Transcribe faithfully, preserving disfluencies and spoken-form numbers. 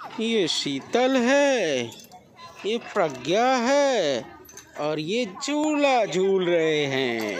ये शीतल है, ये प्रज्ञा है और ये झूला झूल रहे हैं।